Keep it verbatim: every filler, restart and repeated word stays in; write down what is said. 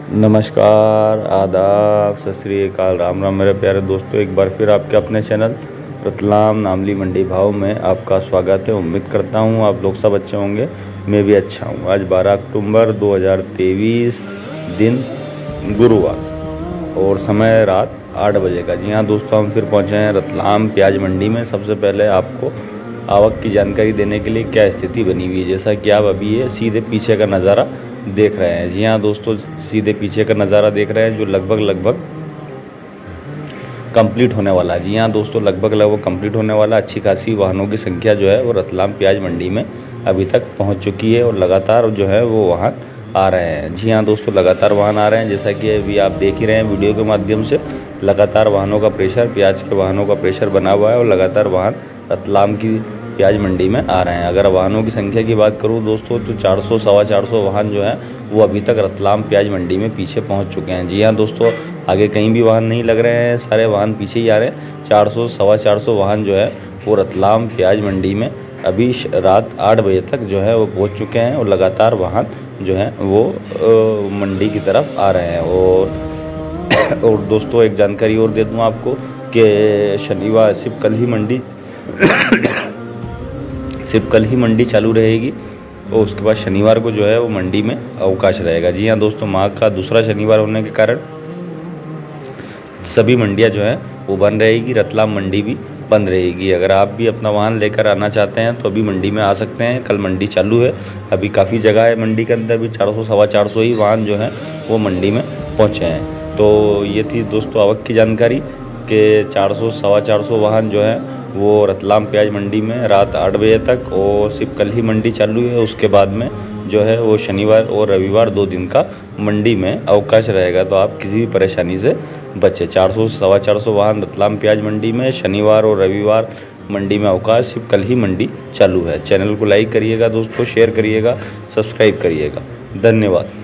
नमस्कार, आदाब, सत श्री अकाल, राम राम मेरे प्यारे दोस्तों। एक बार फिर आपके अपने चैनल रतलाम नामली मंडी भाव में आपका स्वागत है। उम्मीद करता हूँ आप लोग सब अच्छे होंगे, मैं भी अच्छा हूँ। आज बारह अक्टूबर दो हज़ार तेईस, दिन गुरुवार और समय रात आठ बजे का। जी हाँ दोस्तों, हम फिर पहुँचे हैं रतलाम प्याज मंडी में। सबसे पहले आपको आवक की जानकारी देने के लिए क्या स्थिति बनी हुई है, जैसा कि आप अभी ये सीधे पीछे का नज़ारा देख रहे हैं। जी हाँ दोस्तों, सीधे पीछे का नज़ारा देख रहे हैं जो लगभग लगभग कंप्लीट होने वाला है। जी हाँ दोस्तों, लगभग लगभग कंप्लीट होने वाला। अच्छी खासी वाहनों की संख्या जो है वो रतलाम प्याज मंडी में अभी तक पहुंच चुकी है और लगातार जो है वो वाहन आ रहे हैं। जी हाँ दोस्तों, लगातार वाहन आ रहे हैं, जैसा कि अभी आप देख ही रहे हैं वीडियो के माध्यम से। लगातार वाहनों का प्रेशर, प्याज के वाहनों का प्रेशर बना हुआ है और लगातार वाहन रतलाम की प्याज मंडी में आ रहे हैं। अगर वाहनों की संख्या की बात करूं दोस्तों तो चार सौ सवा चार सौ वाहन जो है वो अभी तक रतलाम प्याज मंडी में पीछे पहुंच चुके हैं। जी हाँ दोस्तों, आगे कहीं भी वाहन नहीं लग रहे हैं, सारे वाहन पीछे ही आ रहे हैं। चार सौ सवा चार सौ वाहन जो है वो रतलाम प्याज मंडी में अभी रात आठ बजे तक जो है वो पहुँच चुके हैं और लगातार वाहन जो है वो मंडी की तरफ आ रहे हैं। और और दोस्तों एक जानकारी और दे दूँ आपको कि शनिवार सिर्फ कल ही मंडी सिर्फ कल ही मंडी चालू रहेगी और उसके बाद शनिवार को जो है वो मंडी में अवकाश रहेगा। जी हाँ दोस्तों, माह का दूसरा शनिवार होने के कारण सभी मंडियां जो है वो बंद रहेगी, रतलाम मंडी भी बंद रहेगी। अगर आप भी अपना वाहन लेकर आना चाहते हैं तो अभी मंडी में आ सकते हैं। कल मंडी चालू है, अभी काफ़ी जगह है मंडी के अंदर भी चार सौ सवा चार सौ ही वाहन जो है वो मंडी में पहुँचे हैं। तो ये थी दोस्तों आवक की जानकारी कि चार सौ सवा चार सौ वाहन जो है वो रतलाम प्याज मंडी में रात आठ बजे तक, और सिर्फ कल ही मंडी चालू है। उसके बाद में जो है वो शनिवार और रविवार दो दिन का मंडी में अवकाश रहेगा, तो आप किसी भी परेशानी से बचे। चार सौ सवा चार सौ वाहन रतलाम प्याज मंडी में, शनिवार और रविवार मंडी में अवकाश, सिर्फ कल ही मंडी चालू है। चैनल को लाइक करिएगा दोस्तों, शेयर करिएगा, सब्सक्राइब करिएगा। धन्यवाद।